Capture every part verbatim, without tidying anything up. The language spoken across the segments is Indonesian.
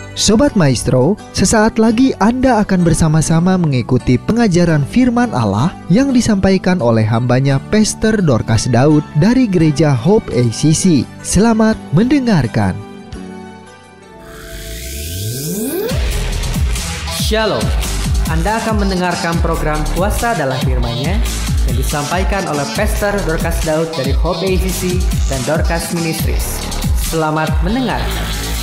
Sobat Maestro, sesaat lagi Anda akan bersama-sama mengikuti pengajaran firman Allah yang disampaikan oleh hambanya Pastor Dorcas Daud dari Gereja Hope A C C. Selamat mendengarkan. Shalom, Anda akan mendengarkan program Kuasa dalam Firman-Nya yang disampaikan oleh Pastor Dorcas Daud dari Hope A C C dan Dorcas Ministries. Selamat mendengarkan.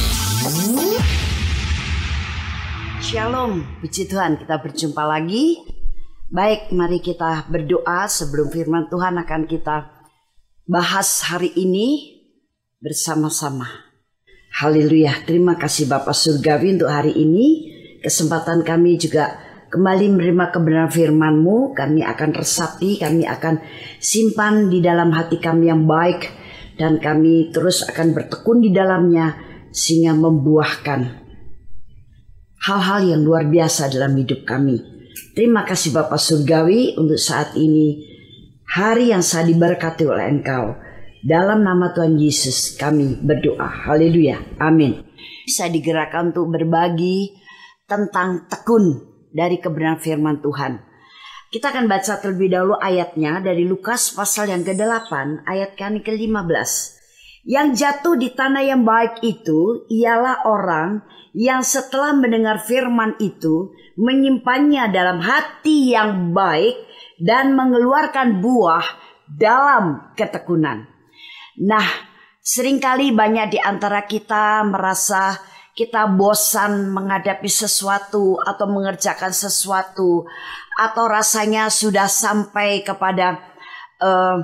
Shalom, puji Tuhan, kita berjumpa lagi. Baik, mari kita berdoa sebelum firman Tuhan akan kita bahas hari ini bersama-sama. Haleluya, terima kasih Bapak Surgawi untuk hari ini. Kesempatan kami juga kembali menerima kebenaran firman-Mu. Kami akan resapi, kami akan simpan di dalam hati kami yang baik. Dan kami terus akan bertekun di dalamnya sehingga membuahkan hal-hal yang luar biasa dalam hidup kami. Terima kasih Bapak Surgawi untuk saat ini, hari yang saya diberkati oleh Engkau. Dalam nama Tuhan Yesus kami berdoa. Haleluya. Amin. Saya digerakkan untuk berbagi tentang tekun dari kebenaran firman Tuhan. Kita akan baca terlebih dahulu ayatnya dari Lukas pasal yang kedelapan ayat yang ke lima belas. Yang jatuh di tanah yang baik itu ialah orang yang setelah mendengar firman itu menyimpannya dalam hati yang baik dan mengeluarkan buah dalam ketekunan. Nah, seringkali banyak di antara kita merasa kita bosan menghadapi sesuatu atau mengerjakan sesuatu, atau rasanya sudah sampai kepada uh,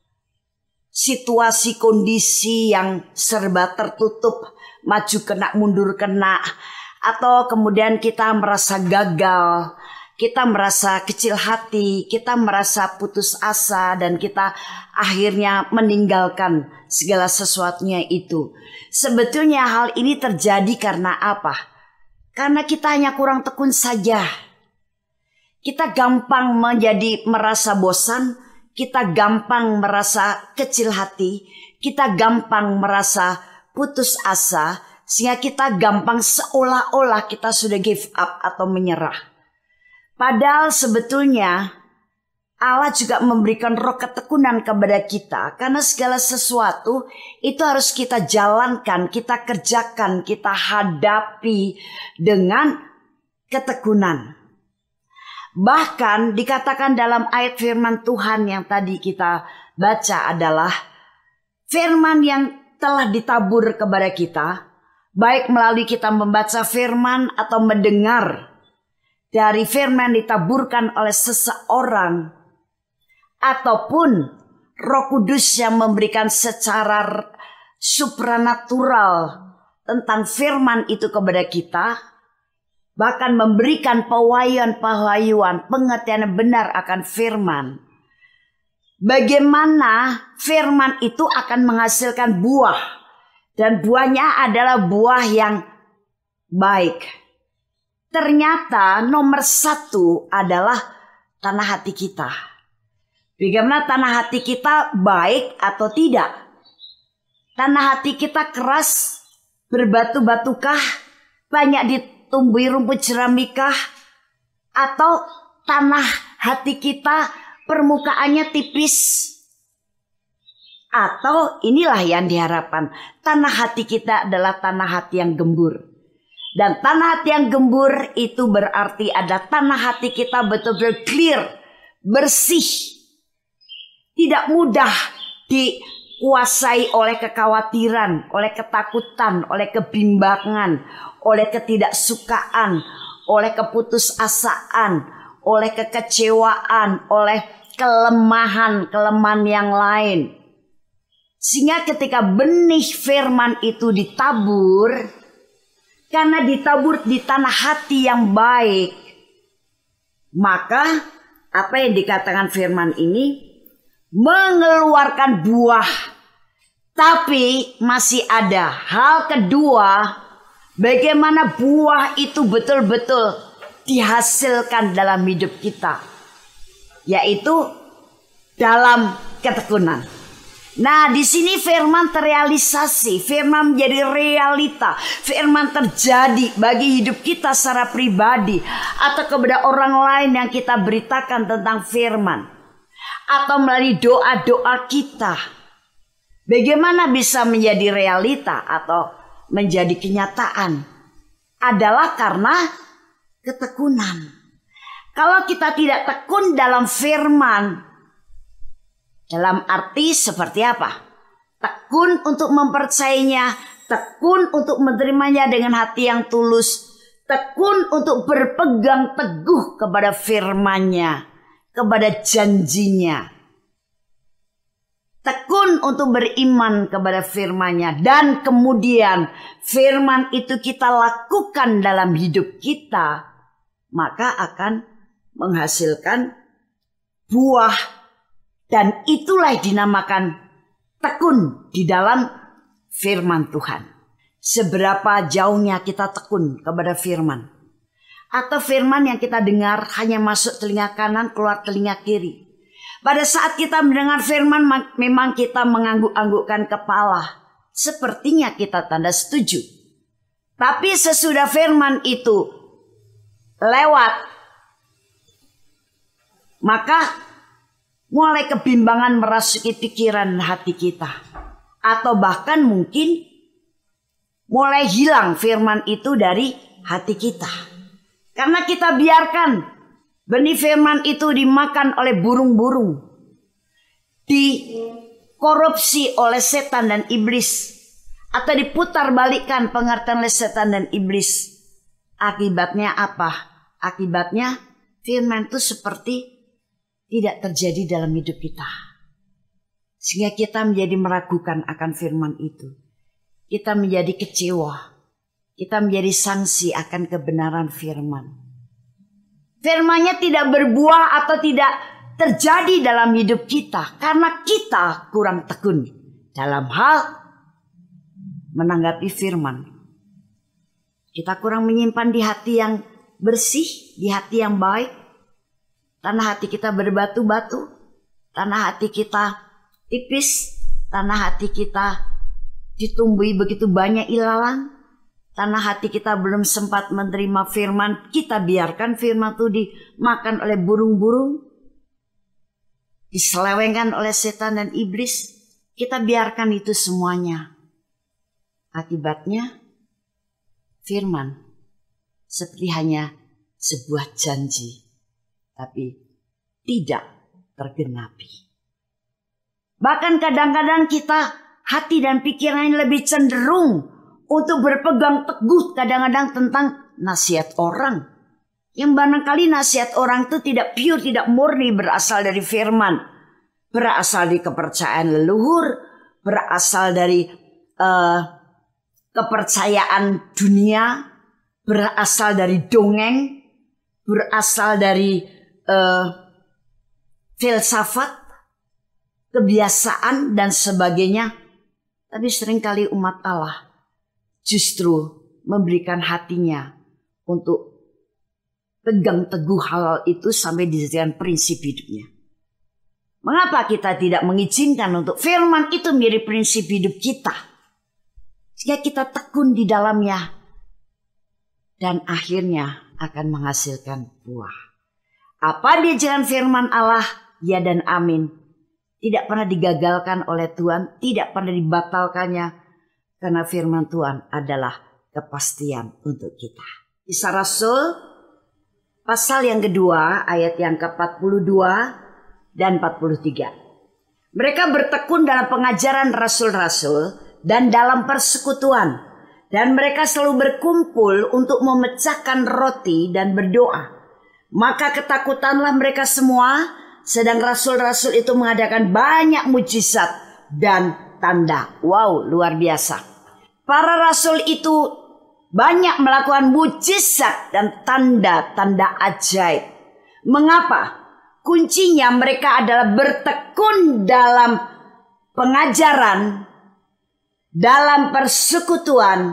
situasi kondisi yang serba tertutup, maju kena mundur kena, atau kemudian kita merasa gagal, kita merasa kecil hati, kita merasa putus asa, dan kita akhirnya meninggalkan segala sesuatunya itu. Sebetulnya hal ini terjadi karena apa? Karena kita hanya kurang tekun saja. Kita gampang menjadi merasa bosan, kita gampang merasa kecil hati, kita gampang merasa putus asa, sehingga kita gampang seolah-olah kita sudah give up atau menyerah. Padahal sebetulnya Allah juga memberikan roh ketekunan kepada kita, karena segala sesuatu itu harus kita jalankan, kita kerjakan, kita hadapi dengan ketekunan. Bahkan dikatakan dalam ayat firman Tuhan yang tadi kita baca adalah firman yang telah ditabur kepada kita, baik melalui kita membaca firman atau mendengar dari firman ditaburkan oleh seseorang, ataupun Roh Kudus yang memberikan secara supranatural tentang firman itu kepada kita, bahkan memberikan pewahyuan-pewahyuan, pengertian yang benar akan firman. Bagaimana firman itu akan menghasilkan buah, dan buahnya adalah buah yang baik. Ternyata nomor satu adalah tanah hati kita. Bagaimana tanah hati kita baik atau tidak? Tanah hati kita keras, berbatu-batukah, banyak ditumbuhi rumput jeramikah? Atau tanah hati kita permukaannya tipis? Atau inilah yang diharapkan, tanah hati kita adalah tanah hati yang gembur. Dan tanah hati yang gembur itu berarti ada tanah hati kita betul-betul clear, bersih. Tidak mudah dikuasai oleh kekhawatiran, oleh ketakutan, oleh kebimbangan, oleh ketidaksukaan, oleh keputusasaan, oleh kekecewaan, oleh kelemahan-kelemahan yang lain. Sehingga ketika benih firman itu ditabur, karena ditabur di tanah hati yang baik, maka apa yang dikatakan firman ini mengeluarkan buah. Tapi masih ada hal kedua, bagaimana buah itu betul-betul dihasilkan dalam hidup kita, yaitu dalam ketekunan. Nah, di sini firman terrealisasi, firman menjadi realita, firman terjadi bagi hidup kita secara pribadi atau kepada orang lain yang kita beritakan tentang firman, atau melalui doa-doa kita. Bagaimana bisa menjadi realita atau menjadi kenyataan? Adalah karena ketekunan. Kalau kita tidak tekun dalam firman, dalam arti seperti apa? Tekun untuk mempercayainya, tekun untuk menerimanya dengan hati yang tulus, tekun untuk berpegang teguh kepada firman-Nya, kepada janjinya. Tekun untuk beriman kepada firman-Nya, dan kemudian firman itu kita lakukan dalam hidup kita, maka akan menghasilkan buah. Dan itulah dinamakan tekun di dalam firman Tuhan. Seberapa jauhnya kita tekun kepada firman. Atau firman yang kita dengar hanya masuk telinga kanan, keluar telinga kiri. Pada saat kita mendengar firman, memang kita mengangguk-anggukkan kepala. Sepertinya kita tanda setuju. Tapi sesudah firman itu lewat, maka mulai kebimbangan merasuki pikiran hati kita. Atau bahkan mungkin mulai hilang firman itu dari hati kita. Karena kita biarkan benih firman itu dimakan oleh burung-burung. Dikorupsi oleh setan dan iblis. Atau diputar balikkan pengertian oleh setan dan iblis. Akibatnya apa? Akibatnya firman itu seperti tidak terjadi dalam hidup kita. Sehingga kita menjadi meragukan akan firman itu. Kita menjadi kecewa. Kita menjadi sanksi akan kebenaran firman. Firman-Nya tidak berbuah atau tidak terjadi dalam hidup kita. Karena kita kurang tekun dalam hal menanggapi firman. Kita kurang menyimpan di hati yang bersih, di hati yang baik. Tanah hati kita berbatu-batu, tanah hati kita tipis, tanah hati kita ditumbuhi begitu banyak ilalang, tanah hati kita belum sempat menerima firman, kita biarkan firman itu dimakan oleh burung-burung, diselewengkan oleh setan dan iblis, kita biarkan itu semuanya. Akibatnya firman seperti hanya sebuah janji, tapi tidak tergenapi. Bahkan kadang-kadang kita hati dan pikiran lebih cenderung untuk berpegang teguh kadang-kadang tentang nasihat orang. Yang barangkali nasihat orang itu tidak pure, tidak murni berasal dari firman. Berasal dari kepercayaan leluhur, berasal dari uh, kepercayaan dunia, berasal dari dongeng, berasal dari Uh, filsafat, kebiasaan dan sebagainya. Tapi seringkali umat Allah justru memberikan hatinya untuk pegang teguh hal itu sampai dijadikan prinsip hidupnya. Mengapa kita tidak mengizinkan untuk firman itu menjadi prinsip hidup kita, sehingga kita tekun di dalamnya dan akhirnya akan menghasilkan buah. Apa dia jalan firman Allah? Ya dan amin. Tidak pernah digagalkan oleh Tuhan, tidak pernah dibatalkannya. Karena firman Tuhan adalah kepastian untuk kita. Kisah Rasul pasal yang kedua ayat yang ke empat puluh dua dan empat puluh tiga. Mereka bertekun dalam pengajaran rasul-rasul dan dalam persekutuan. Dan mereka selalu berkumpul untuk memecahkan roti dan berdoa. Maka ketakutanlah mereka semua, sedang rasul-rasul itu mengadakan banyak mujizat dan tanda. Wow, luar biasa. Para rasul itu banyak melakukan mujizat dan tanda-tanda ajaib. Mengapa? Kuncinya mereka adalah bertekun dalam pengajaran, dalam persekutuan,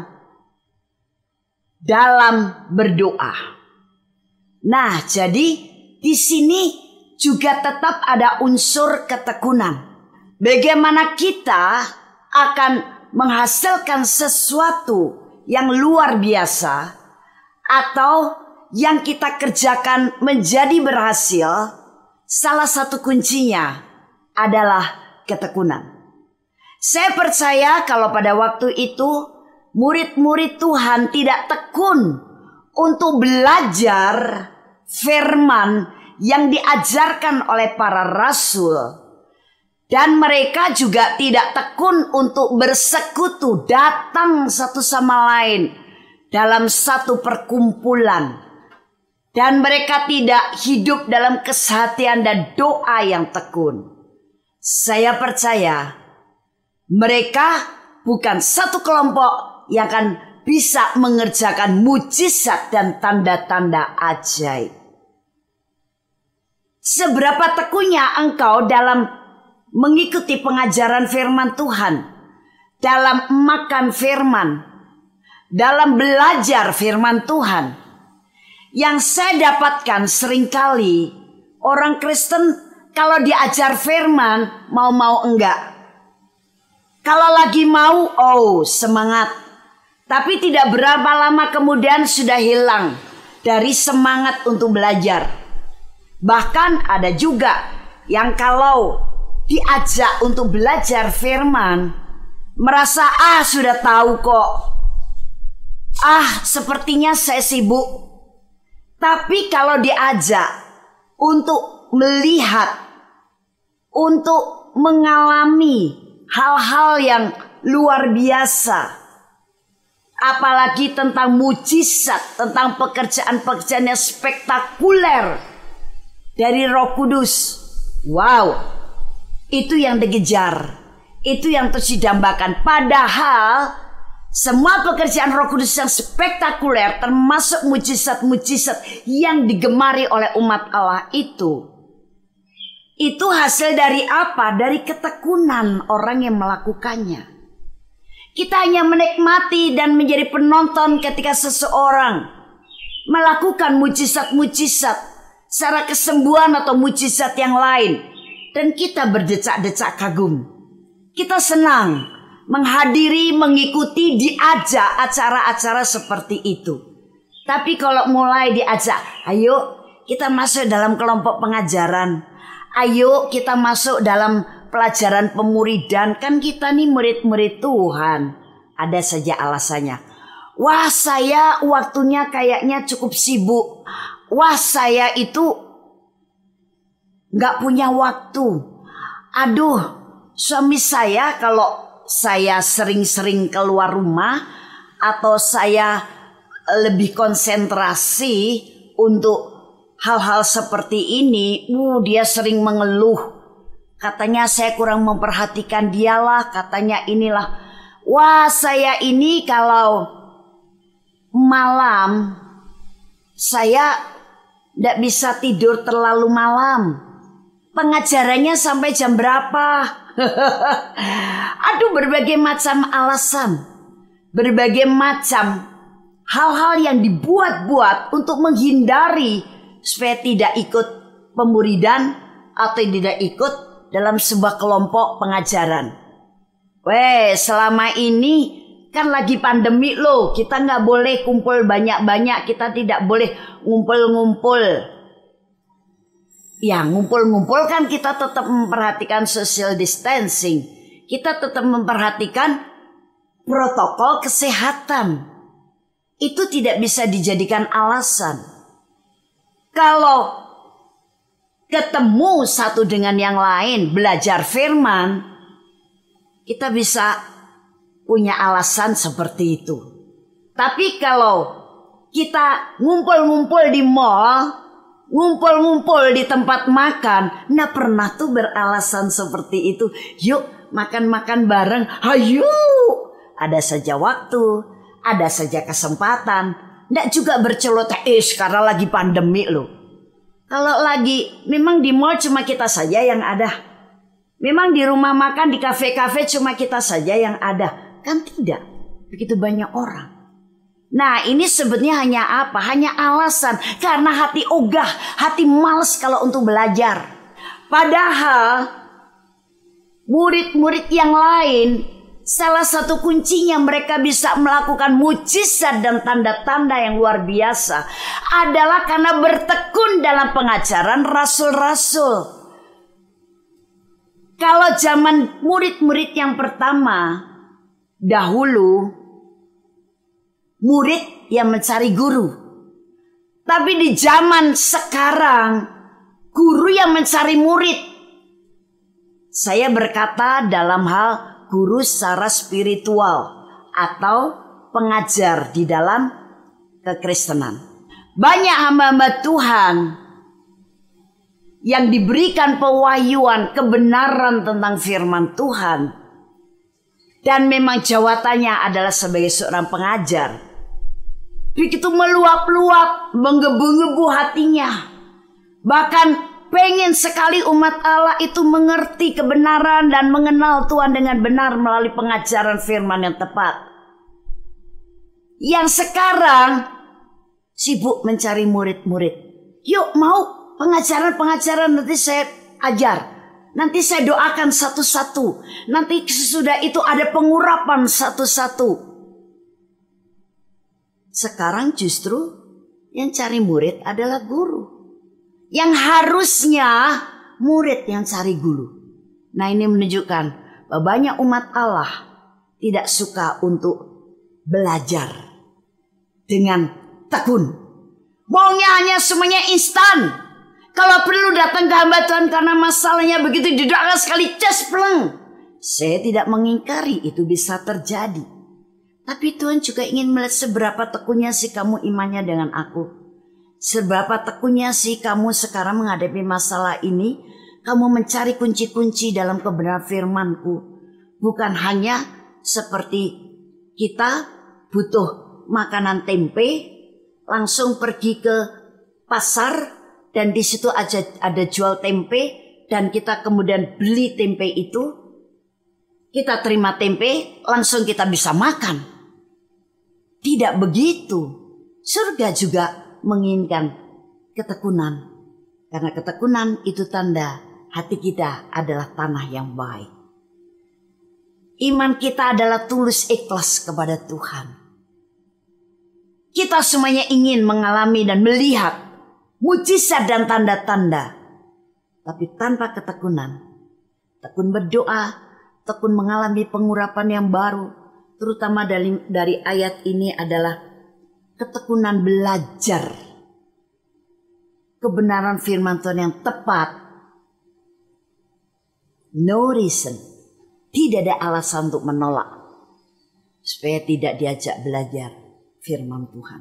dalam berdoa. Nah, jadi di sini juga tetap ada unsur ketekunan. bagaimana kita akan menghasilkan sesuatu yang luar biasa atau yang kita kerjakan menjadi berhasil, salah satu kuncinya adalah ketekunan. Saya percaya kalau pada waktu itu murid-murid Tuhan tidak tekun untuk belajar firman yang diajarkan oleh para rasul, dan mereka juga tidak tekun untuk bersekutu, datang satu sama lain dalam satu perkumpulan, dan mereka tidak hidup dalam kesehatian dan doa yang tekun. Saya percaya mereka bukan satu kelompok yang akan bisa mengerjakan mujizat dan tanda-tanda ajaib. Seberapa tekunnya engkau dalam mengikuti pengajaran firman Tuhan, dalam makan firman, dalam belajar firman Tuhan. Yang saya dapatkan seringkali orang Kristen kalau diajar firman mau-mau enggak. Kalau lagi mau, oh semangat. Tapi tidak berapa lama kemudian sudah hilang dari semangat untuk belajar. Bahkan ada juga yang kalau diajak untuk belajar firman, merasa ah sudah tahu kok. Ah sepertinya saya sibuk. Tapi kalau diajak untuk melihat, untuk mengalami hal-hal yang luar biasa, apalagi tentang mujizat, tentang pekerjaan-pekerjaan yang spektakuler dari Roh Kudus, wow, itu yang dikejar, itu yang terus didambakan. Padahal semua pekerjaan Roh Kudus yang spektakuler, termasuk mujizat-mujizat yang digemari oleh umat Allah itu, itu hasil dari apa? Dari ketekunan orang yang melakukannya. Kita hanya menikmati dan menjadi penonton ketika seseorang melakukan mujizat-mujizat secara kesembuhan atau mujizat yang lain, dan kita berdecak-decak kagum. Kita senang menghadiri, mengikuti, diajak acara-acara seperti itu. Tapi kalau mulai diajak, ayo kita masuk dalam kelompok pengajaran, ayo kita masuk dalam pelajaran pemuridan, kan kita nih murid-murid Tuhan. Ada saja alasannya. Wah saya waktunya kayaknya cukup sibuk. Wah saya itu gak punya waktu. Aduh suami saya kalau saya sering-sering keluar rumah, atau saya lebih konsentrasi untuk hal-hal seperti ini, uh, dia sering mengeluh. Katanya saya kurang memperhatikan dialah, katanya inilah. Wah saya ini kalau malam saya tidak bisa tidur terlalu malam. Pengajarannya sampai jam berapa? Aduh berbagai macam alasan, berbagai macam hal-hal yang dibuat-buat untuk menghindari supaya tidak ikut pemuridan atau tidak ikut dalam sebuah kelompok pengajaran. Weh, selama ini kan lagi pandemi loh, kita nggak boleh kumpul banyak-banyak, kita tidak boleh ngumpul-ngumpul. Ya ngumpul-ngumpul kan kita tetap memperhatikan social distancing, kita tetap memperhatikan protokol kesehatan. Itu tidak bisa dijadikan alasan. Kalau ketemu satu dengan yang lain, belajar firman, kita bisa punya alasan seperti itu. Tapi kalau kita ngumpul-ngumpul di mall, ngumpul-ngumpul di tempat makan, nah pernah tuh beralasan seperti itu. Yuk makan-makan bareng, hayu. Ada saja waktu, ada saja kesempatan. Nggak juga berceloteh, eh sekarang lagi pandemi loh. Kalau lagi, memang di mall cuma kita saja yang ada. Memang di rumah makan, di kafe-kafe cuma kita saja yang ada. Kan tidak, begitu banyak orang. Nah ini sebetulnya hanya apa? Hanya alasan. Karena hati ogah, hati malas kalau untuk belajar. Padahal Murid-murid yang lain, salah satu kuncinya mereka bisa melakukan mujizat dan tanda-tanda yang luar biasa adalah karena bertekun dalam pengajaran rasul-rasul. Kalau zaman murid-murid yang pertama, dahulu murid yang mencari guru. Tapi di zaman sekarang, guru yang mencari murid. Saya berkata dalam hal guru secara spiritual atau pengajar di dalam kekristenan. Banyak hamba-hamba Tuhan yang diberikan pewahyuan kebenaran tentang firman Tuhan, dan memang jawabannya adalah sebagai seorang pengajar. Begitu meluap-luap, menggebu-gebu hatinya. Bahkan pengen sekali umat Allah itu mengerti kebenaran dan mengenal Tuhan dengan benar melalui pengajaran firman yang tepat. Yang sekarang sibuk mencari murid-murid. Yuk, mau pengajaran-pengajaran nanti saya ajar. Nanti saya doakan satu-satu. Nanti sesudah itu ada pengurapan satu-satu. Sekarang justru yang cari murid adalah guru. Yang harusnya murid yang cari guru. Nah, ini menunjukkan bahwa banyak umat Allah tidak suka untuk belajar dengan tekun. Maunya hanya semuanya instan. Kalau perlu datang ke hamba Tuhan karena masalahnya begitu didoakan sekali cas pleng. Saya tidak mengingkari itu bisa terjadi. Tapi Tuhan juga ingin melihat seberapa tekunnya sih kamu imannya dengan aku. Seberapa tekunnya sih kamu sekarang menghadapi masalah ini. Kamu mencari kunci-kunci dalam kebenaran firman-Ku. Bukan hanya seperti kita butuh makanan tempe, langsung pergi ke pasar dan di situ aja ada jual tempe dan kita kemudian beli tempe itu. Kita terima tempe, langsung kita bisa makan. Tidak begitu. Surga juga menginginkan ketekunan. Karena ketekunan itu tanda hati kita adalah tanah yang baik. Iman kita adalah tulus ikhlas kepada Tuhan. Kita semuanya ingin mengalami dan melihat mujizat dan tanda-tanda. Tapi tanpa ketekunan. Tekun berdoa, tekun mengalami pengurapan yang baru. Terutama dari, dari ayat ini adalah ketekunan belajar kebenaran firman Tuhan yang tepat. No reason. Tidak ada alasan untuk menolak. Supaya tidak diajak belajar firman Tuhan.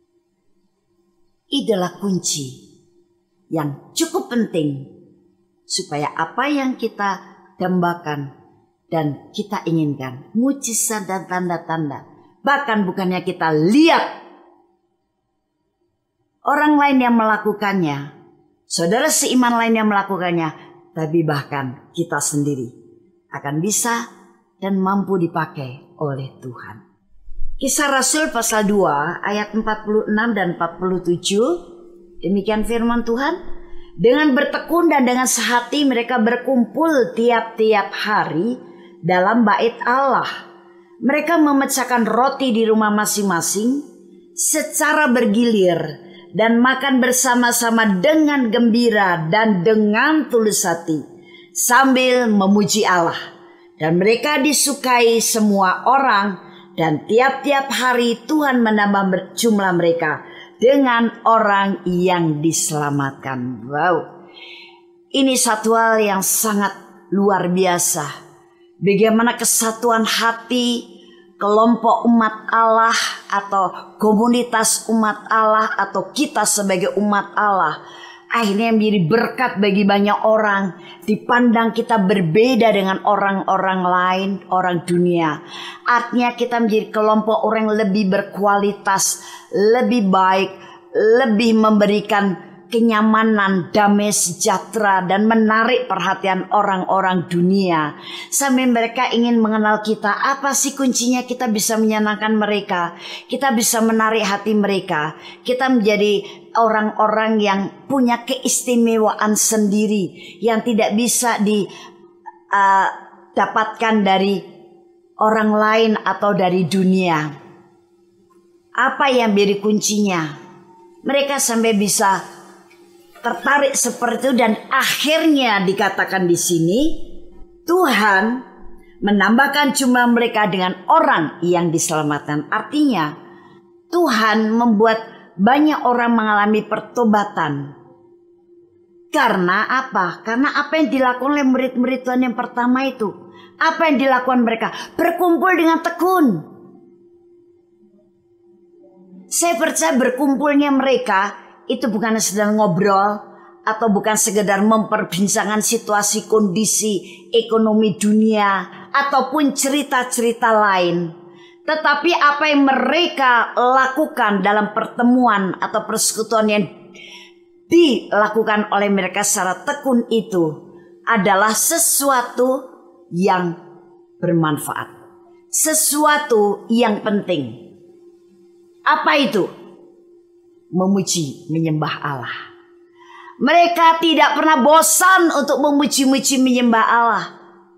Itulah kunci yang cukup penting. Supaya apa yang kita dambakan dan kita inginkan. Mujizat dan tanda-tanda. Bahkan bukannya kita lihat orang lain yang melakukannya, saudara seiman lain yang melakukannya, tapi bahkan kita sendiri akan bisa dan mampu dipakai oleh Tuhan. Kisah Rasul pasal dua ayat empat puluh enam dan empat puluh tujuh, demikian firman Tuhan. Dengan bertekun dan dengan sehati mereka berkumpul tiap-tiap hari dalam bait Allah. Mereka memecahkan roti di rumah masing-masing secara bergilir dan makan bersama-sama dengan gembira dan dengan tulus hati sambil memuji Allah. Dan mereka disukai semua orang dan tiap-tiap hari Tuhan menambah jumlah mereka dengan orang yang diselamatkan. Wow, ini satu hal yang sangat luar biasa. Bagaimana kesatuan hati kelompok umat Allah atau komunitas umat Allah atau kita sebagai umat Allah akhirnya menjadi berkat bagi banyak orang. Dipandang kita berbeda dengan orang-orang lain, orang dunia. Artinya kita menjadi kelompok orang yang lebih berkualitas, lebih baik, lebih memberikan kenyamanan, damai sejahtera dan menarik perhatian orang-orang dunia. Sampai mereka ingin mengenal kita. Apa sih kuncinya kita bisa menyenangkan mereka? Kita bisa menarik hati mereka. Kita menjadi orang-orang yang punya keistimewaan sendiri, yang tidak bisa di uh, dapatkan dari orang lain atau dari dunia? Apa yang menjadi kuncinya? Mereka sampai bisa tertarik seperti itu, dan akhirnya dikatakan di sini Tuhan menambahkan jumlah mereka dengan orang yang diselamatkan. Artinya Tuhan membuat banyak orang mengalami pertobatan. Karena apa? Karena apa yang dilakukan oleh murid-murid Tuhan yang pertama itu. Apa yang dilakukan mereka? Berkumpul dengan tekun. Saya percaya berkumpulnya mereka itu bukan sedang ngobrol atau bukan sekedar memperbincangkan situasi kondisi ekonomi dunia ataupun cerita-cerita lain. Tetapi apa yang mereka lakukan dalam pertemuan atau persekutuan yang dilakukan oleh mereka secara tekun itu adalah sesuatu yang bermanfaat, sesuatu yang penting. Apa itu? Memuji, menyembah Allah. Mereka tidak pernah bosan untuk memuji-muji, menyembah Allah.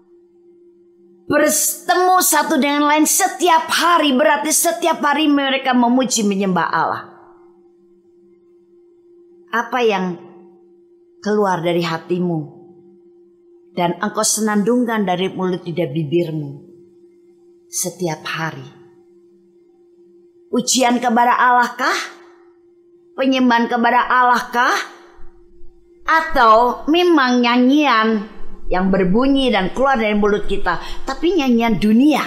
Bertemu satu dengan lain setiap hari, berarti setiap hari mereka memuji, menyembah Allah. Apa yang keluar dari hatimu dan engkau senandungkan dari mulut lidah bibirmu setiap hari? Pujian kepada Allah kah? Penyembahan kepada Allah kah? Atau memang nyanyian yang berbunyi dan keluar dari mulut kita, tapi nyanyian dunia?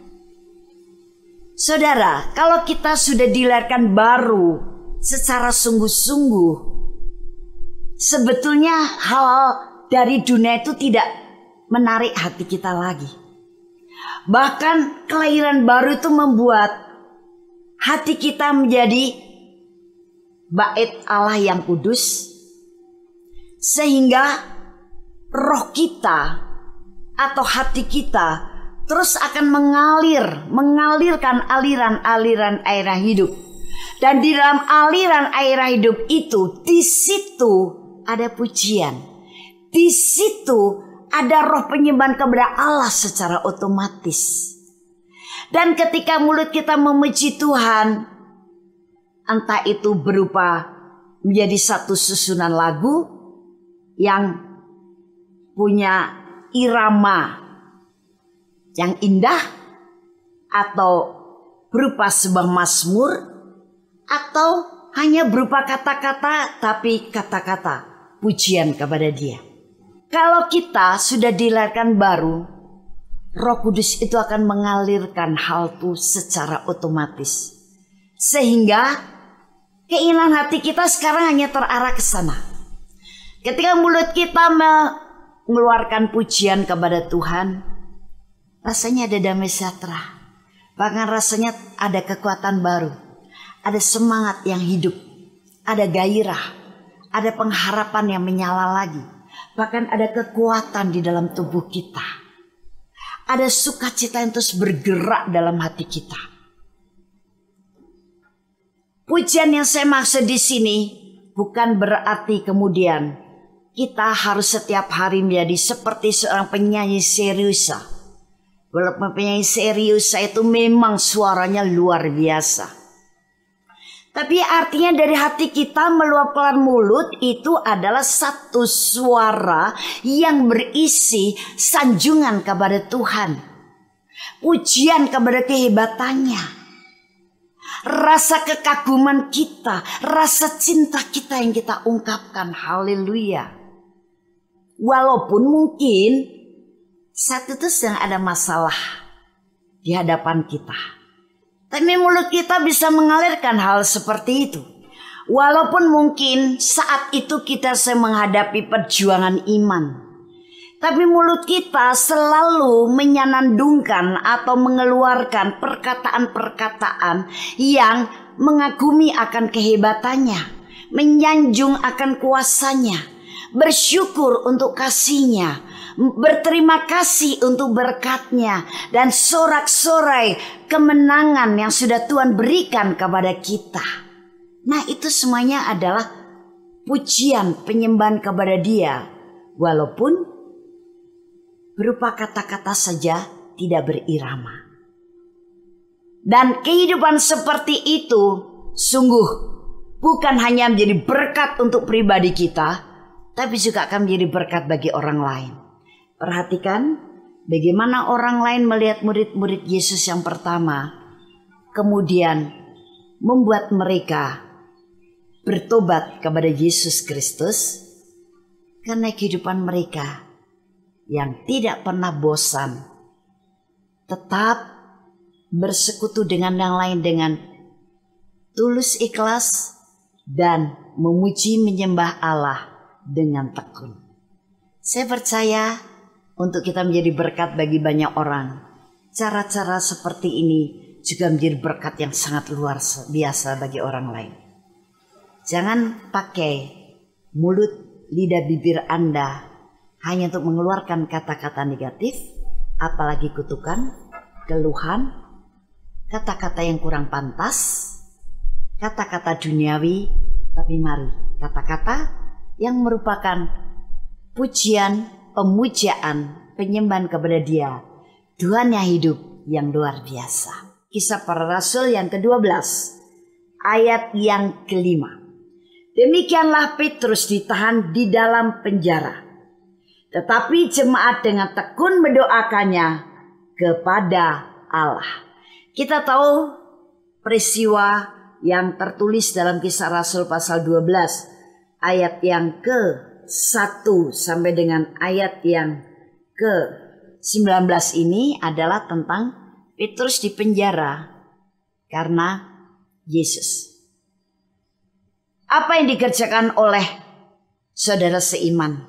Saudara, kalau kita sudah dilahirkan baru secara sungguh-sungguh, sebetulnya hal dari dunia itu tidak menarik hati kita lagi. Bahkan kelahiran baru itu membuat hati kita menjadi bait Allah yang kudus, sehingga roh kita atau hati kita terus akan mengalir, mengalirkan aliran-aliran air hidup. Dan di dalam aliran air hidup itu, di situ ada pujian. Di situ ada roh penyembahan kepada Allah secara otomatis. Dan ketika mulut kita memuji Tuhan, entah itu berupa menjadi satu susunan lagu yang punya irama yang indah, atau berupa sebuah mazmur, atau hanya berupa kata-kata tapi kata-kata pujian kepada Dia. Kalau kita sudah dilahirkan baru, Roh Kudus itu akan mengalirkan hal itu secara otomatis, sehingga keinginan hati kita sekarang hanya terarah ke sana. Ketika mulut kita mengeluarkan pujian kepada Tuhan, rasanya ada damai sejahtera, bahkan rasanya ada kekuatan baru, ada semangat yang hidup, ada gairah, ada pengharapan yang menyala lagi, bahkan ada kekuatan di dalam tubuh kita, ada sukacita yang terus bergerak dalam hati kita. Pujian yang saya maksud di sini bukan berarti kemudian kita harus setiap hari menjadi seperti seorang penyanyi seriusa. Walaupun penyanyi seriusa itu memang suaranya luar biasa, tapi artinya dari hati kita meluapkan mulut itu adalah satu suara yang berisi sanjungan kepada Tuhan, pujian kepada kehebatannya, rasa kekaguman kita, rasa cinta kita yang kita ungkapkan. Haleluya. Walaupun mungkin saat itu sedang ada masalah di hadapan kita, tapi mulut kita bisa mengalirkan hal seperti itu. Walaupun mungkin saat itu kita sedang menghadapi perjuangan iman, tapi mulut kita selalu menyanandungkan atau mengeluarkan perkataan-perkataan yang mengagumi akan kehebatannya, menyanjung akan kuasanya, bersyukur untuk kasihnya, berterima kasih untuk berkatnya, dan sorak-sorai kemenangan yang sudah Tuhan berikan kepada kita. Nah, itu semuanya adalah pujian, penyembahan kepada Dia, walaupun berupa kata-kata saja tidak berirama. Dan kehidupan seperti itu sungguh bukan hanya menjadi berkat untuk pribadi kita, tapi juga akan menjadi berkat bagi orang lain. Perhatikan bagaimana orang lain melihat murid-murid Yesus yang pertama, kemudian membuat mereka bertobat kepada Yesus Kristus karena kehidupan mereka yang tidak pernah bosan, tetap bersekutu dengan yang lain dengan tulus ikhlas dan memuji menyembah Allah dengan tekun. Saya percaya untuk kita menjadi berkat bagi banyak orang, cara-cara seperti ini juga menjadi berkat yang sangat luar biasa bagi orang lain. Jangan pakai mulut, lidah, bibir Anda hanya untuk mengeluarkan kata-kata negatif, apalagi kutukan, keluhan, kata-kata yang kurang pantas, kata-kata duniawi, tapi mari kata-kata yang merupakan pujian, pemujaan, penyembahan kepada Dia, Tuhan yang hidup yang luar biasa. Kisah Para Rasul yang kedua belas, ayat yang kelima. Demikianlah Petrus ditahan di dalam penjara, tetapi jemaat dengan tekun mendoakannya kepada Allah. Kita tahu peristiwa yang tertulis dalam Kisah Rasul pasal dua belas ayat yang ke satu sampai dengan ayat yang ke sembilan belas ini adalah tentang Petrus di penjara karena Yesus. Apa yang dikerjakan oleh saudara seiman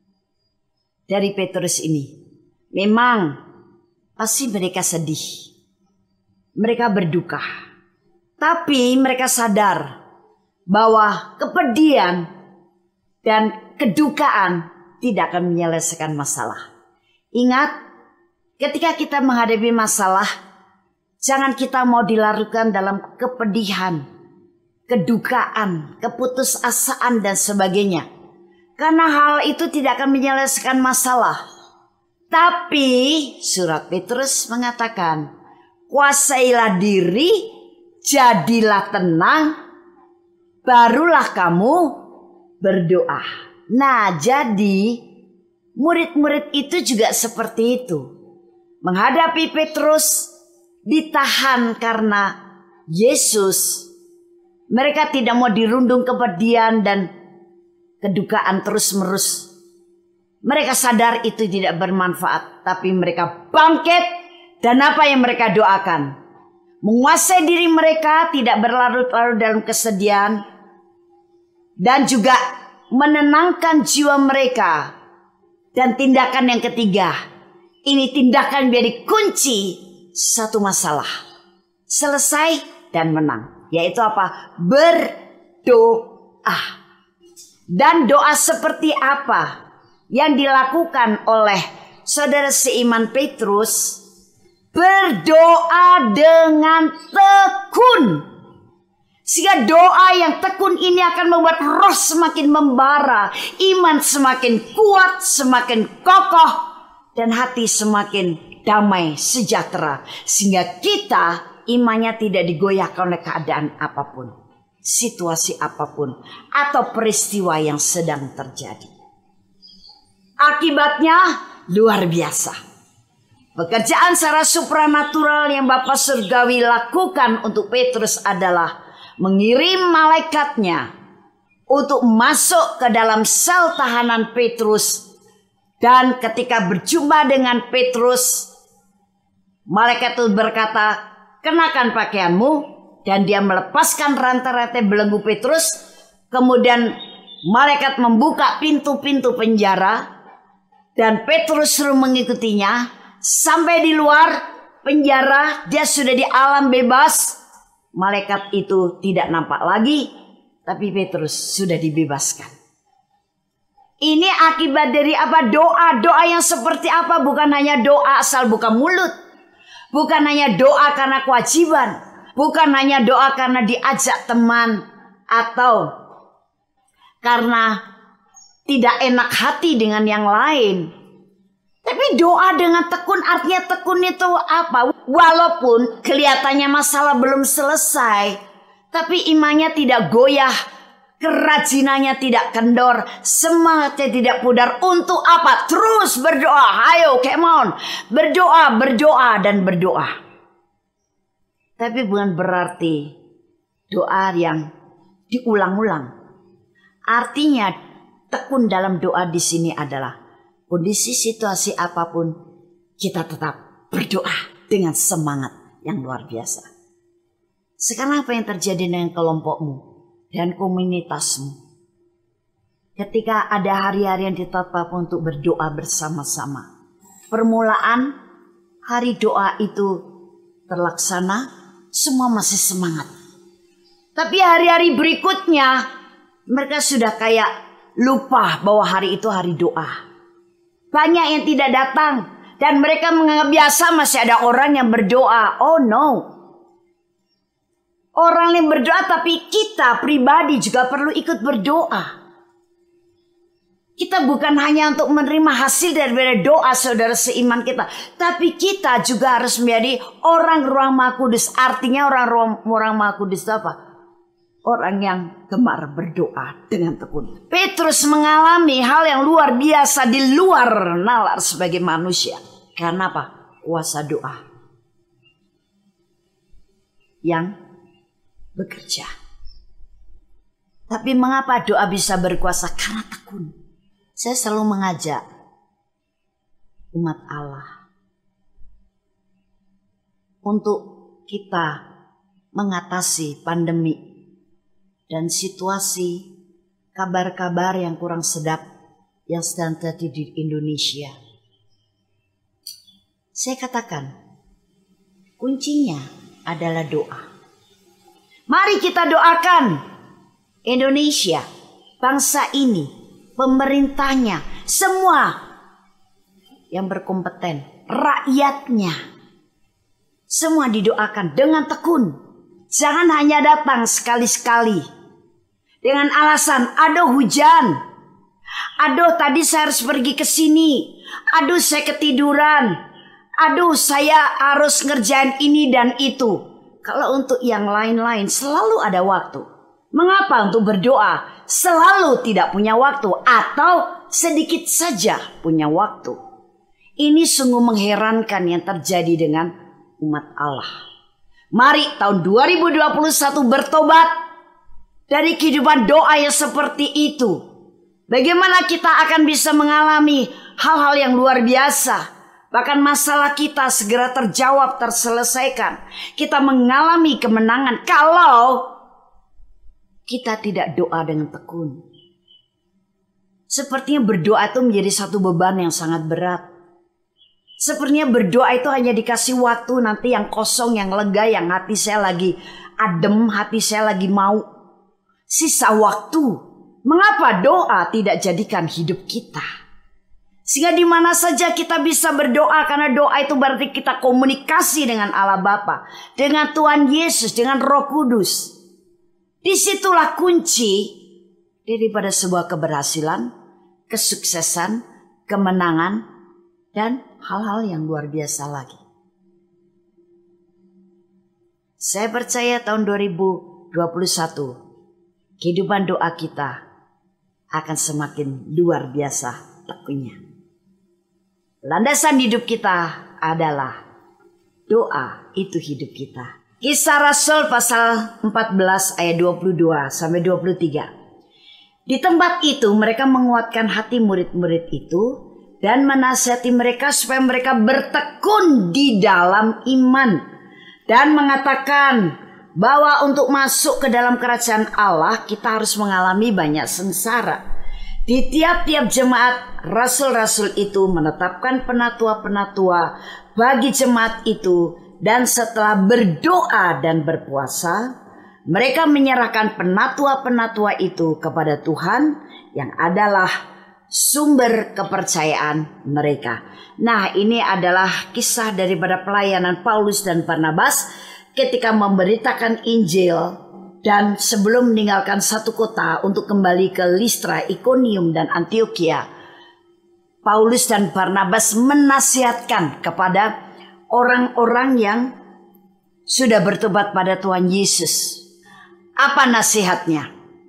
dari Petrus ini? Memang pasti mereka sedih. Mereka berduka, tapi mereka sadar bahwa kepedihan dan kedukaan tidak akan menyelesaikan masalah. Ingat, ketika kita menghadapi masalah, jangan kita mau dilarutkan dalam kepedihan, kedukaan, keputusasaan dan sebagainya. Karena hal itu tidak akan menyelesaikan masalah. Tapi surat Petrus mengatakan, kuasailah diri, jadilah tenang, barulah kamu berdoa. Nah, jadi murid-murid itu juga seperti itu. Menghadapi Petrus ditahan karena Yesus. Mereka tidak mau dirundung kepedihan dan kedukaan terus-menerus. Mereka sadar itu tidak bermanfaat, tapi mereka bangkit. Dan apa yang mereka doakan? Menguasai diri mereka, tidak berlarut-larut dalam kesedihan. Dan juga menenangkan jiwa mereka. Dan tindakan yang ketiga, ini tindakan menjadi kunci satu masalah. Selesai dan menang. Yaitu apa? Berdoa. Dan doa seperti apa yang dilakukan oleh saudara seiman Petrus? Berdoa dengan tekun. Sehingga doa yang tekun ini akan membuat roh semakin membara, iman semakin kuat, semakin kokoh, dan hati semakin damai, sejahtera. Sehingga kita imannya tidak digoyahkan oleh keadaan apapun, situasi apapun, atau peristiwa yang sedang terjadi. Akibatnya luar biasa. Pekerjaan secara supranatural yang Bapa Surgawi lakukan untuk Petrus adalah mengirim malaikatnya untuk masuk ke dalam sel tahanan Petrus. Dan ketika berjumpa dengan Petrus, malaikat itu berkata, kenakan pakaianmu. Dan dia melepaskan rantai-rantai belenggu Petrus. Kemudian malaikat membuka pintu-pintu penjara. Dan Petrus suruh mengikutinya. Sampai di luar penjara, dia sudah di alam bebas. Malaikat itu tidak nampak lagi, tapi Petrus sudah dibebaskan. Ini akibat dari apa? Doa-doa yang seperti apa? Bukan hanya doa asal buka mulut. Bukan hanya doa karena kewajiban. Bukan hanya doa karena diajak teman. Atau karena tidak enak hati dengan yang lain. Tapi doa dengan tekun, artinya tekun itu apa? Walaupun kelihatannya masalah belum selesai, tapi imannya tidak goyah, kerajinannya tidak kendor, semangatnya tidak pudar. Untuk apa? Terus berdoa. Ayo, come on. Berdoa, berdoa, dan berdoa. Tapi bukan berarti doa yang diulang-ulang. Artinya tekun dalam doa di sini adalah kondisi situasi apapun, kita tetap berdoa dengan semangat yang luar biasa. Sekarang apa yang terjadi dengan kelompokmu dan komunitasmu? Ketika ada hari-hari yang ditetapkan untuk berdoa bersama-sama. Permulaan hari doa itu terlaksana, semua masih semangat. Tapi hari-hari berikutnya mereka sudah kayak lupa bahwa hari itu hari doa. Banyak yang tidak datang dan mereka menganggap biasa masih ada orang yang berdoa. Oh no. Orang yang berdoa, tapi kita pribadi juga perlu ikut berdoa. Kita bukan hanya untuk menerima hasil dari doa saudara seiman kita, tapi kita juga harus menjadi orang ruang Maha Kudus. Artinya orang ruang, orang Maha Kudus itu apa? Orang yang gemar berdoa dengan tekun. Petrus mengalami hal yang luar biasa di luar nalar sebagai manusia. Karena apa? Kuasa doa yang bekerja. Tapi mengapa doa bisa berkuasa? Karena tekun. Saya selalu mengajak umat Allah untuk kita mengatasi pandemi dan situasi kabar-kabar yang kurang sedap yang sedang terjadi di Indonesia. Saya katakan, kuncinya adalah doa. Mari kita doakan Indonesia, bangsa ini, pemerintahnya, semua yang berkompeten, rakyatnya. Semua didoakan dengan tekun. Jangan hanya datang sekali-sekali dengan alasan, aduh hujan, aduh tadi saya harus pergi ke sini, aduh saya ketiduran, aduh saya harus ngerjain ini dan itu. Kalau untuk yang lain-lain selalu ada waktu. Mengapa untuk berdoa selalu tidak punya waktu atau sedikit saja punya waktu? Ini sungguh mengherankan yang terjadi dengan umat Allah. Mari tahun dua ribu dua puluh satu bertobat dari kehidupan doa yang seperti itu. Bagaimana kita akan bisa mengalami hal-hal yang luar biasa. Bahkan masalah kita segera terjawab, terselesaikan. Kita mengalami kemenangan kalau kita tidak doa dengan tekun. Sepertinya berdoa itu menjadi satu beban yang sangat berat. Sepertinya berdoa itu hanya dikasih waktu nanti yang kosong, yang lega, yang hati saya lagi adem, hati saya lagi mau. Sisa waktu. Mengapa doa tidak jadikan hidup kita? Sehingga di mana saja kita bisa berdoa, karena doa itu berarti kita komunikasi dengan Allah Bapa, dengan Tuhan Yesus, dengan Roh Kudus. Disitulah kunci daripada sebuah keberhasilan, kesuksesan, kemenangan, dan hal-hal yang luar biasa lagi. Saya percaya tahun dua ribu dua puluh satu kehidupan doa kita akan semakin luar biasa tekunnya. Landasan hidup kita adalah doa itu hidup kita. Kisah Rasul pasal empat belas ayat dua puluh dua sampai dua puluh tiga. Di tempat itu mereka menguatkan hati murid-murid itu dan menasihati mereka supaya mereka bertekun di dalam iman. Dan mengatakan bahwa untuk masuk ke dalam kerajaan Allah kita harus mengalami banyak sengsara. Di tiap-tiap jemaat rasul-rasul itu menetapkan penatua-penatua bagi jemaat itu. Dan setelah berdoa dan berpuasa, mereka menyerahkan penatua-penatua itu kepada Tuhan yang adalah sumber kepercayaan mereka. Nah, ini adalah kisah daripada pelayanan Paulus dan Barnabas ketika memberitakan Injil dan sebelum meninggalkan satu kota untuk kembali ke Listra, Ikonium, dan Antioquia. Paulus dan Barnabas menasihatkan kepada orang-orang yang sudah bertobat pada Tuhan Yesus. Apa nasihatnya?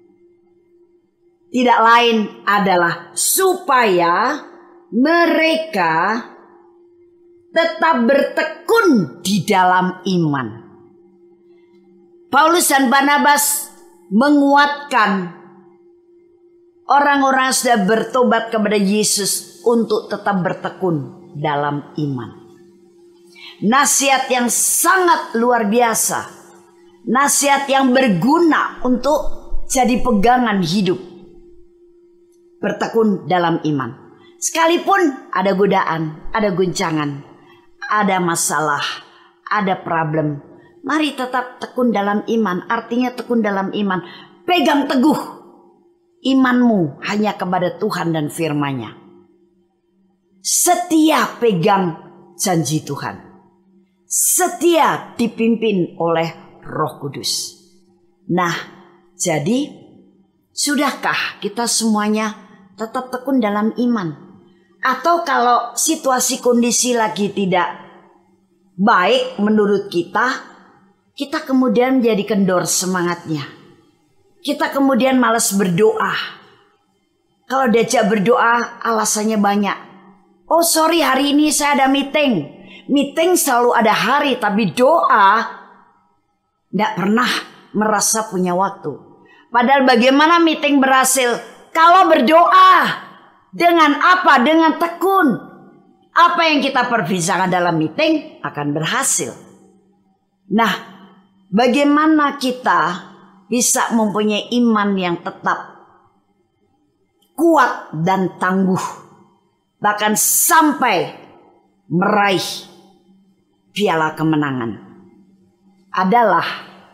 Tidak lain adalah supaya mereka tetap bertekun di dalam iman. Paulus dan Barnabas menguatkan orang-orang yang sudah bertobat kepada Yesus untuk tetap bertekun dalam iman. Nasihat yang sangat luar biasa. Nasihat yang berguna untuk jadi pegangan hidup. Bertekun dalam iman. Sekalipun ada godaan, ada guncangan, ada masalah, ada problem. Mari tetap tekun dalam iman. Artinya tekun dalam iman. Pegang teguh imanmu hanya kepada Tuhan dan firman-Nya. Setia pegang janji Tuhan. Setia dipimpin oleh Roh Kudus. Nah, jadi sudahkah kita semuanya tetap tekun dalam iman? Atau kalau situasi kondisi lagi tidak baik menurut kita, kita kemudian menjadi kendor semangatnya. Kita kemudian malas berdoa. Kalau diajak berdoa alasannya banyak. Oh sorry, hari ini saya ada meeting. Meeting selalu ada hari, tapi doa tidak pernah merasa punya waktu. Padahal bagaimana meeting berhasil? Kalau berdoa. Dengan apa? Dengan tekun. Apa yang kita perbicarakan dalam meeting akan berhasil. Nah, bagaimana kita bisa mempunyai iman yang tetap kuat dan tangguh, bahkan sampai meraih piala kemenangan? Adalah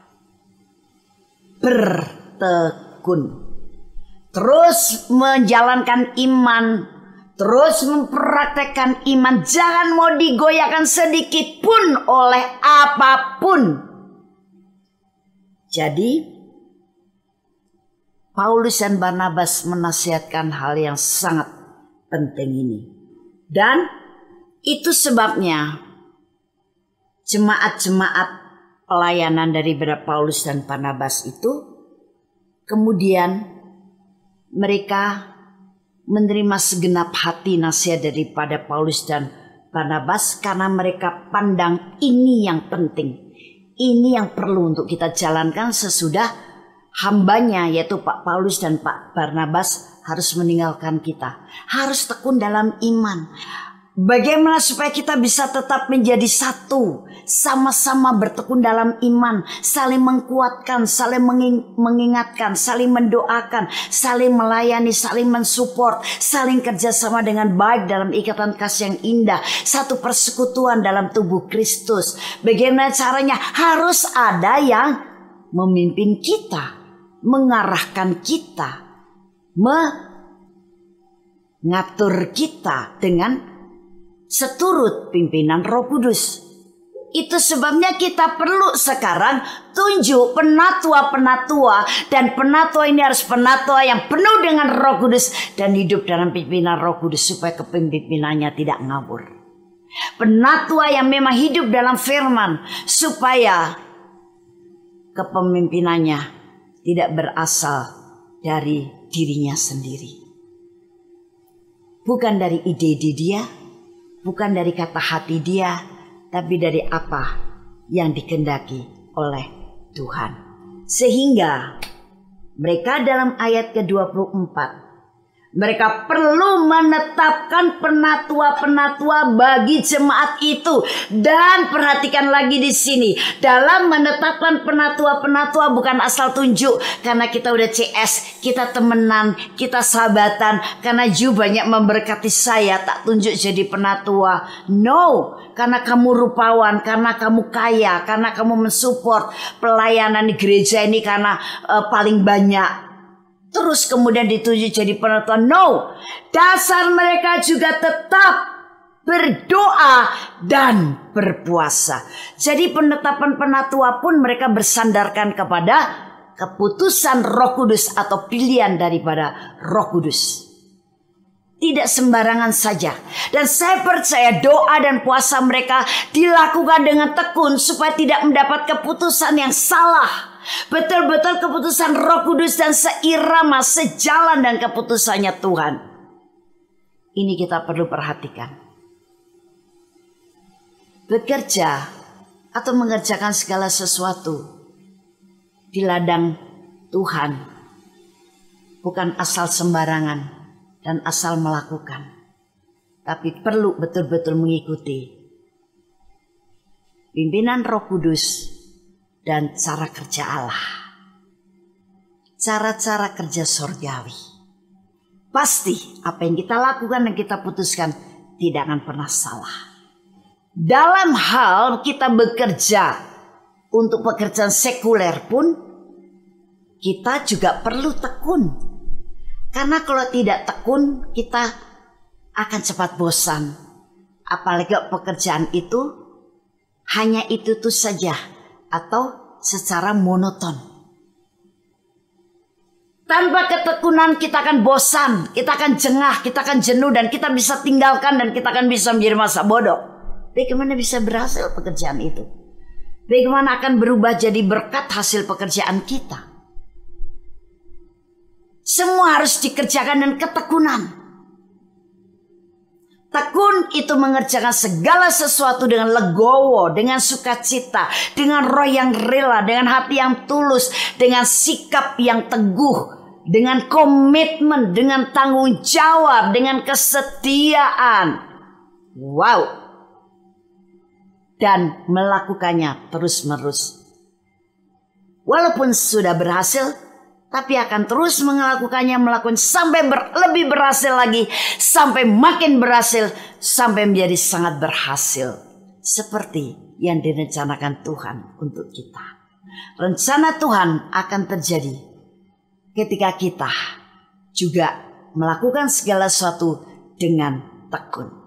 bertekun. Terus menjalankan iman, terus mempraktekkan iman. Jangan mau digoyahkan sedikit pun oleh apapun. Jadi Paulus dan Barnabas menasihatkan hal yang sangat penting ini. Dan itu sebabnya jemaat-jemaat pelayanan dari Paulus dan Barnabas itu kemudian mereka menerima segenap hati nasihat daripada Paulus dan Barnabas karena mereka pandang ini yang penting. Ini yang perlu untuk kita jalankan sesudah hambanya yaitu Pak Paulus dan Pak Barnabas harus meninggalkan kita. Harus tekun dalam iman. Bagaimana supaya kita bisa tetap menjadi satu, sama-sama bertekun dalam iman, saling mengkuatkan, saling mengingatkan, saling mendoakan, saling melayani, saling mensupport, saling kerjasama dengan baik dalam ikatan kasih yang indah, satu persekutuan dalam tubuh Kristus. Bagaimana caranya? Harus ada yang memimpin kita, mengarahkan kita, mengatur kita dengan seturut pimpinan Roh Kudus. Itu sebabnya kita perlu sekarang tunjuk penatua-penatua. Dan penatua ini harus penatua yang penuh dengan Roh Kudus dan hidup dalam pimpinan Roh Kudus supaya kepemimpinannya tidak ngawur. Penatua yang memang hidup dalam firman supaya kepemimpinannya tidak berasal dari dirinya sendiri. Bukan dari ide-ide dia, bukan dari kata hati dia, tapi dari apa yang dikehendaki oleh Tuhan. Sehingga mereka dalam ayat ke dua puluh empat, mereka perlu menetapkan penatua-penatua bagi jemaat itu. Dan perhatikan lagi di sini, dalam menetapkan penatua-penatua bukan asal tunjuk karena kita udah C S, kita temenan, kita sahabatan, karena Ju banyak memberkati saya tak tunjuk jadi penatua. No, karena kamu rupawan, karena kamu kaya, karena kamu mensupport pelayanan di gereja ini karena uh, paling banyak. Terus kemudian ditunjuk jadi penatua. No, dasar mereka juga tetap berdoa dan berpuasa. Jadi penetapan penatua pun mereka bersandarkan kepada keputusan Roh Kudus atau pilihan daripada Roh Kudus. Tidak sembarangan saja. Dan saya percaya doa dan puasa mereka dilakukan dengan tekun supaya tidak mendapat keputusan yang salah. Betul-betul keputusan Roh Kudus dan seirama, sejalan dan keputusannya Tuhan. Ini kita perlu perhatikan. Bekerja atau mengerjakan segala sesuatu di ladang Tuhan bukan asal sembarangan dan asal melakukan, tapi perlu betul-betul mengikuti pimpinan Roh Kudus dan cara kerja Allah, cara-cara kerja surgawi. Pasti apa yang kita lakukan dan kita putuskan tidak akan pernah salah. Dalam hal kita bekerja untuk pekerjaan sekuler pun kita juga perlu tekun. Karena kalau tidak tekun kita akan cepat bosan. Apalagi pekerjaan itu hanya itu-itu saja atau secara monoton. Tanpa ketekunan kita akan bosan, kita akan jengah, kita akan jenuh dan kita bisa tinggalkan dan kita akan bisa menjadi masa bodoh. Bagaimana bisa berhasil pekerjaan itu? Bagaimana akan berubah jadi berkat hasil pekerjaan kita? Semua harus dikerjakan dengan ketekunan. Tekun itu mengerjakan segala sesuatu dengan legowo, dengan sukacita, dengan roh yang rela, dengan hati yang tulus, dengan sikap yang teguh, dengan komitmen, dengan tanggung jawab, dengan kesetiaan. Wow. Dan melakukannya terus-menerus. Walaupun sudah berhasil, tapi akan terus melakukannya, melakukan sampai ber, lebih berhasil lagi, sampai makin berhasil, sampai menjadi sangat berhasil. Seperti yang direncanakan Tuhan untuk kita. Rencana Tuhan akan terjadi ketika kita juga melakukan segala sesuatu dengan tekun.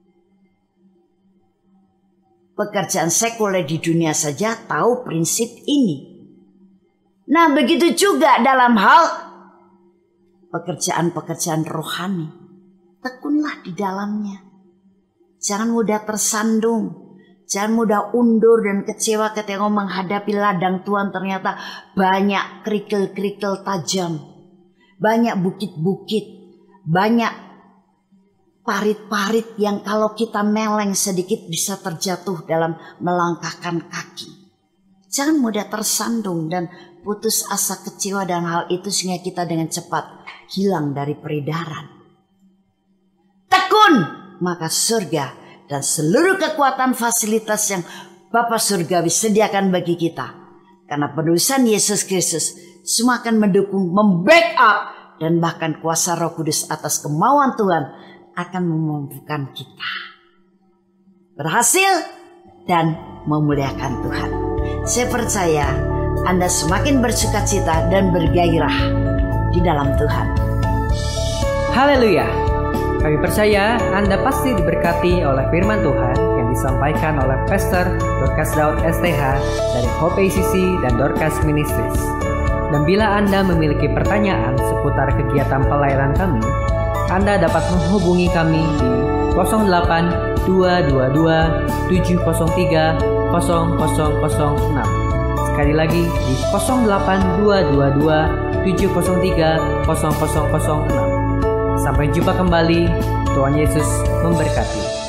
Pekerjaan sekuler di dunia saja tahu prinsip ini. Nah, begitu juga dalam hal pekerjaan-pekerjaan rohani. Tekunlah di dalamnya. Jangan mudah tersandung. Jangan mudah undur dan kecewa ketika menghadapi ladang Tuhan ternyata banyak kerikil-kerikil tajam. Banyak bukit-bukit. Banyak parit-parit yang kalau kita meleng sedikit bisa terjatuh dalam melangkahkan kaki. Jangan mudah tersandung dan putus asa, kecewa dan hal itu sehingga kita dengan cepat hilang dari peredaran. Tekun, maka surga dan seluruh kekuatan fasilitas yang Bapa Surgawi sediakan bagi kita. Karena penebusan Yesus Kristus semua akan mendukung, membackup dan bahkan kuasa Roh Kudus atas kemauan Tuhan akan memampukan kita berhasil dan memuliakan Tuhan. Saya percaya Anda semakin bersukacita dan bergairah di dalam Tuhan. Haleluya. Kami percaya Anda pasti diberkati oleh firman Tuhan yang disampaikan oleh Pastor Dorcas Daud S T H dari Hope A C C dan Dorcas Ministries. Dan bila Anda memiliki pertanyaan seputar kegiatan pelayanan kami, Anda dapat menghubungi kami di nol delapan dua dua dua tujuh nol tiga nol nol nol enam. Sekali lagi di nol delapan dua dua dua tujuh nol tiga nol nol nol enam. Sampai jumpa kembali. Tuhan Yesus memberkati.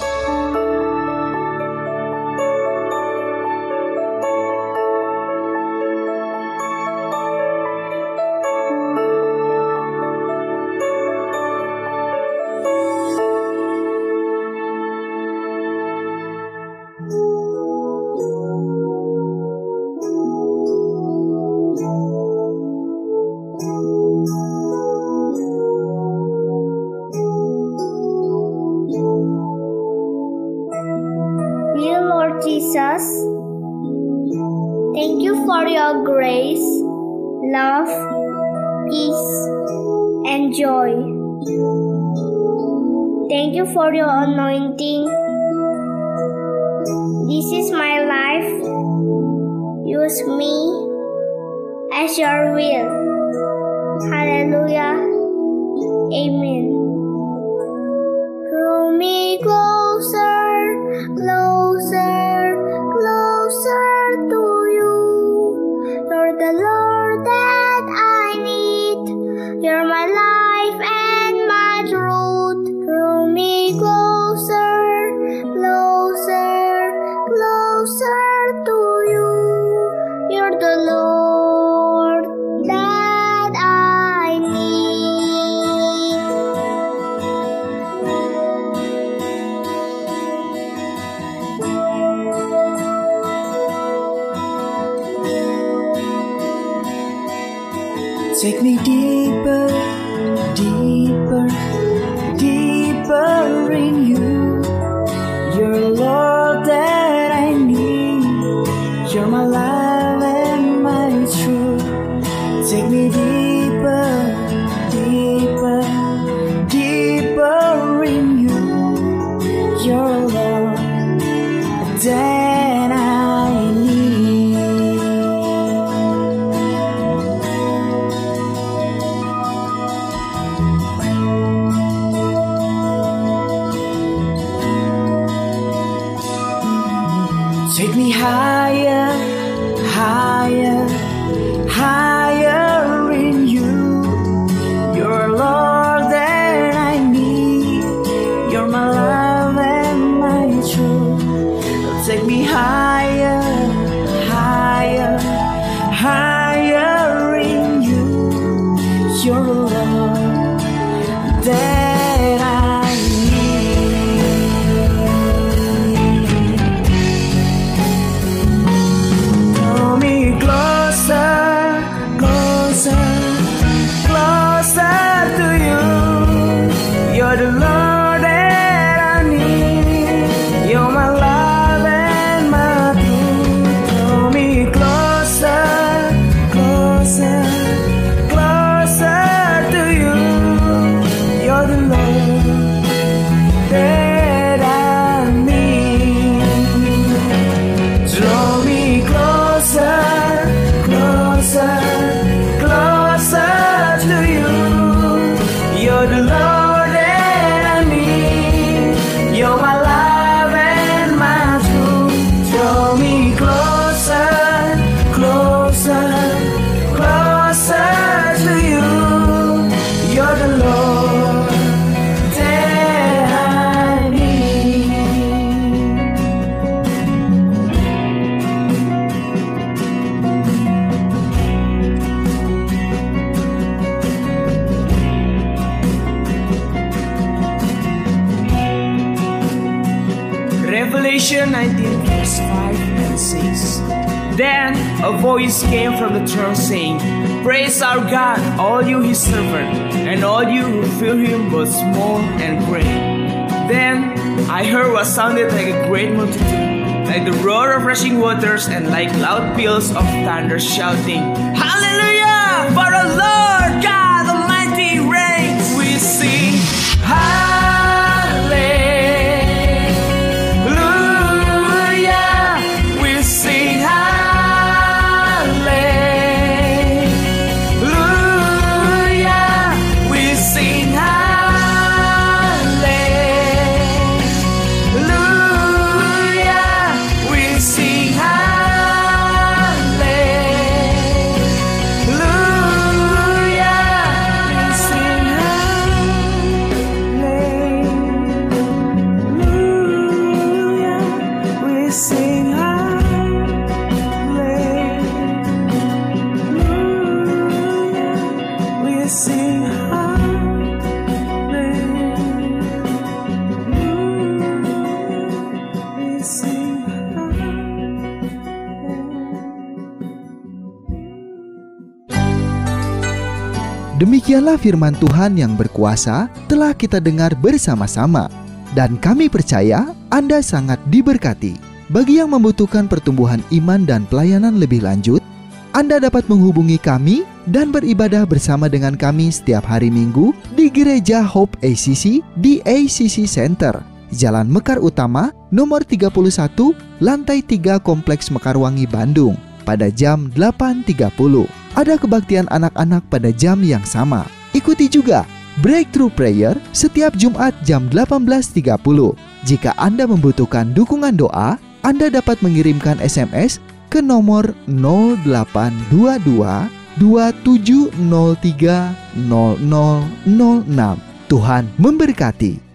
Jesus, thank you for your grace, love, peace, and joy. Thank you for your anointing. This is my life. Use me as your will. Hallelujah. Amen. me closer, closer, closer to you. You're the Lord that I need. You're my life and my truth. Draw me closer, closer, closer to you. You're the Lord that I need. Take me deeper, deeper, deeper in you. You're Lord that I need. You're my life and my truth. Take me deeper, deeper, deeper in you. You're Lord that I need. Take me higher, higher, higher in you. You're Lord that I need. You're my love and my truth. Take me higher, higher, higher in you. You're Lord that I need. Draw me closer, closer, closer to you. You're the Lord that I need. You're my love and my truth. Draw me closer, closer, closer to you. You're the Lord that I need. Draw me closer, closer, closer to you. You're the Lord that I need. You're my life and my truth. Draw me closer, closer, closer to you. You're the Lord that I need. Revelation nineteen verse five and six. Then a voice came from the throne saying, Praise our God, all you his servants, and all you who fear him both small and great. Then I heard what sounded like a great multitude, like the roar of rushing waters and like loud peals of thunder shouting, Hallelujah! For the Lord God Almighty reigns. We sing, Hallelujah! We sing, Hallelujah! We sing, Hallelujah! We sing, Hallelujah! We sing, Hallelujah! We sing, Hallelujah! We sing, Demikianlah firman Tuhan yang berkuasa telah kita dengar bersama-sama. Dan kami percaya Anda sangat diberkati. Bagi yang membutuhkan pertumbuhan iman dan pelayanan lebih lanjut, Anda dapat menghubungi kami dan beribadah bersama dengan kami setiap hari Minggu di Gereja Hope A C C di A C C Center, Jalan Mekar Utama, nomor tiga puluh satu, lantai tiga Kompleks Mekarwangi, Bandung, pada jam delapan tiga puluh. Ada kebaktian anak-anak pada jam yang sama. Ikuti juga Breakthrough Prayer setiap Jumat jam delapan belas tiga puluh. Jika Anda membutuhkan dukungan doa, Anda dapat mengirimkan S M S ke nomor nol delapan dua dua dua tujuh nol tiga nol nol nol enam. Tuhan memberkati.